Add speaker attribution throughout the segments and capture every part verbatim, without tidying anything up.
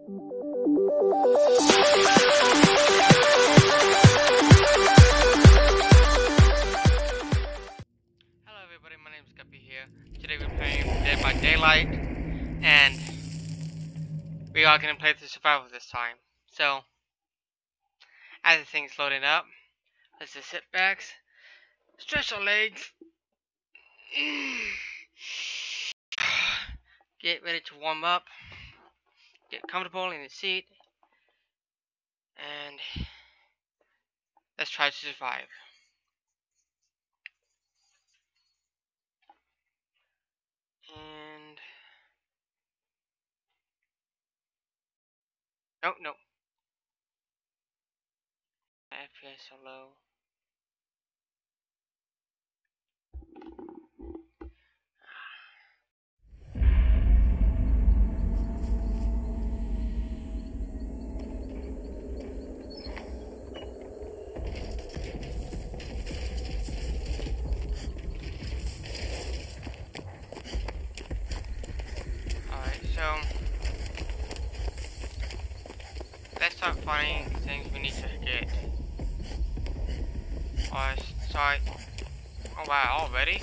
Speaker 1: everybody, my name is Guppy here. Today we're playing Dead by Daylight, and we are going to play the survival this time. So, as the thing's loading up, let's just sit back, stretch our legs, get ready to warm up, get comfortable in the seat, and let's try to survive. And no, no. My F P S so low. Alright, so let's start finding things we need to get. Alright, sorry. Oh wow, already?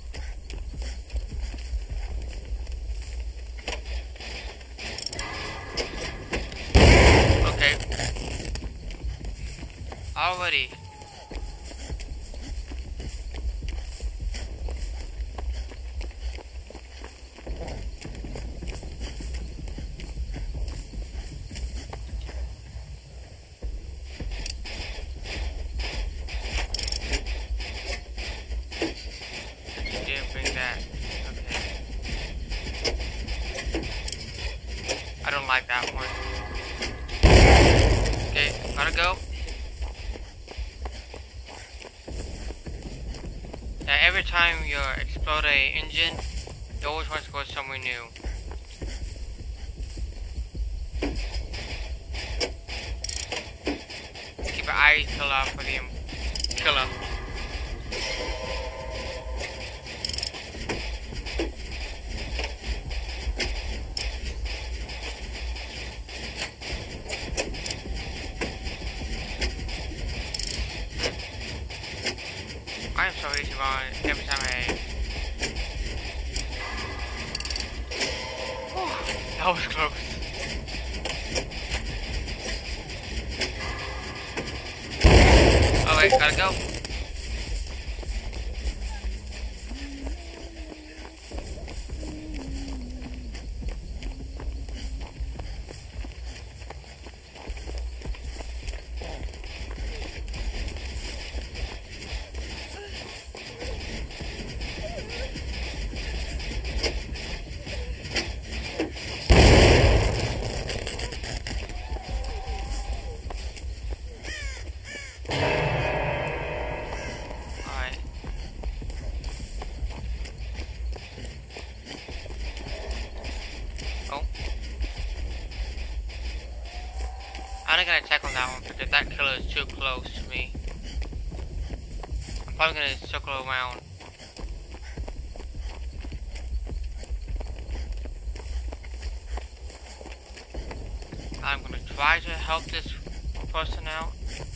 Speaker 1: Okay. Already. Didn't bring that. Okay. I don't like that one. Okay, gotta go. Now every time you explode a engine, you always want to go somewhere new. Keep your eyes peeled out for the killer. I am so easy wrong every time I... Whew, that was close. Oh wait, gotta go. I'm not gonna check on that one because that killer is too close to me. I'm probably gonna circle around. I'm gonna try to help this person out.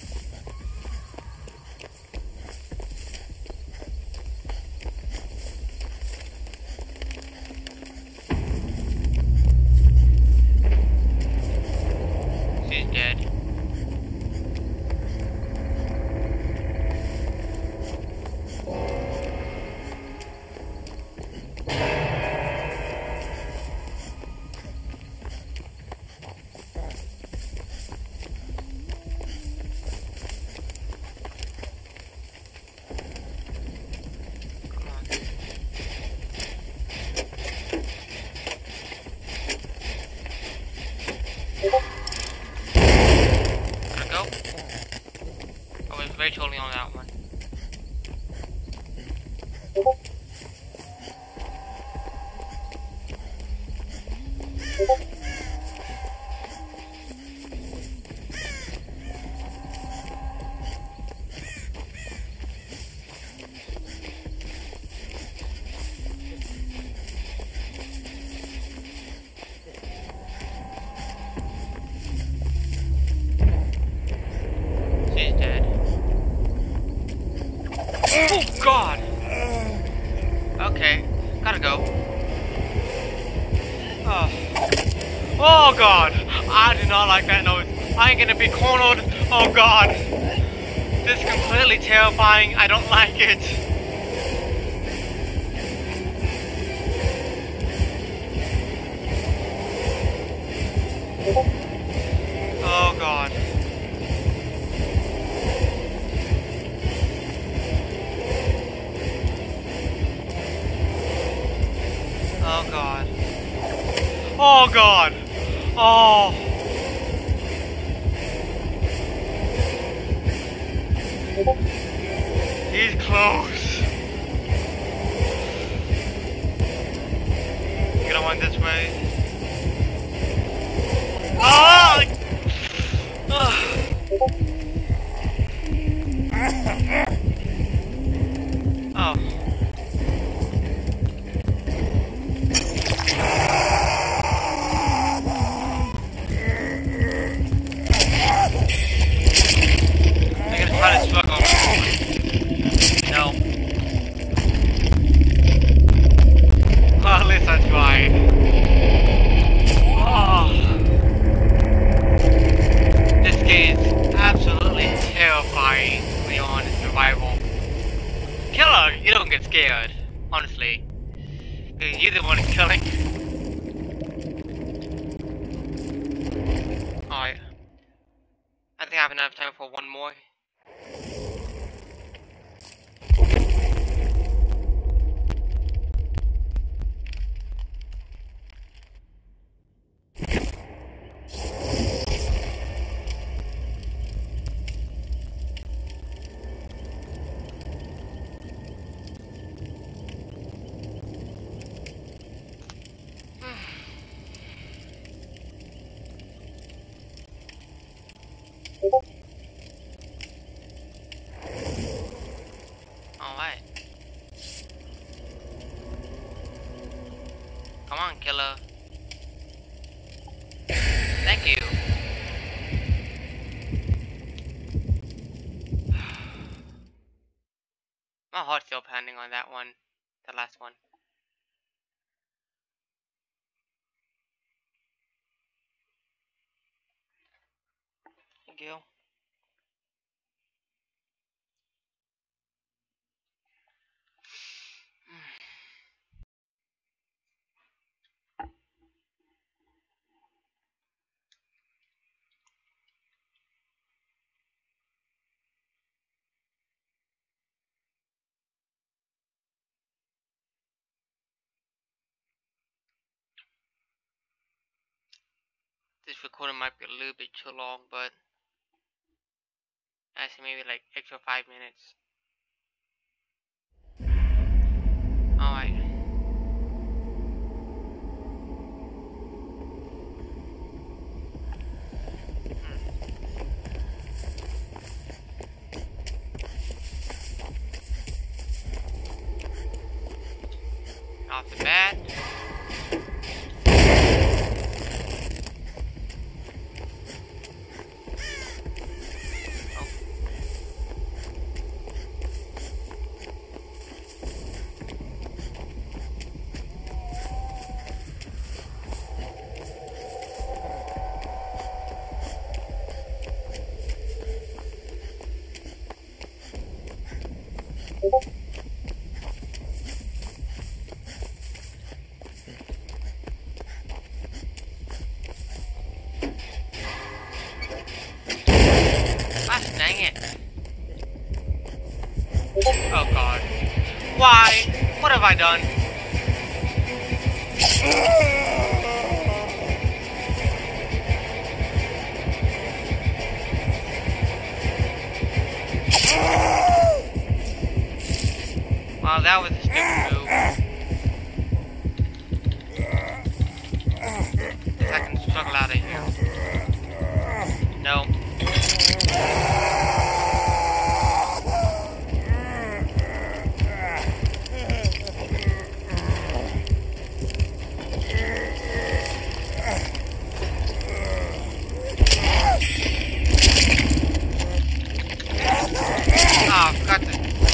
Speaker 1: She's dead. Rachel only on that one. Oh god! I do not like that noise. I'm gonna be cornered. Oh god! This is completely terrifying. I don't like it. Oh god. Oh god. Oh god. Oh. He's close. You gonna want this way? Oh! Oh. Oh. No. Well, at least I tried. Oh. This game is absolutely terrifying when you're on survival. Killer, you don't get scared, honestly. You're the one killing. Alright. I think I have enough time for one more. Alright. Come on, killer. Thank you. My heart's still pounding on that one. The last one. Thank you. This recording might be a little bit too long, but actually maybe like extra five minutes. Alright. Hmm. Off the bat. Dang it. Oh god. Why? What have I done? Wow, that was a stupid move. I can struggle out of here. No. Oh, I forgot to...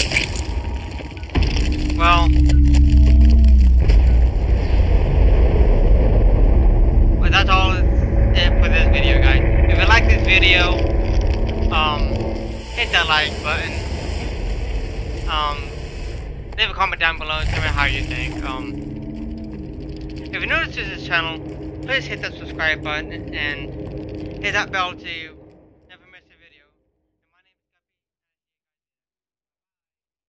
Speaker 1: Well... Wait, that's all... video, um, hit that like button. Um, leave a comment down below and tell me how you think. Um, if you're new to this channel, please hit that subscribe button and hit that bell to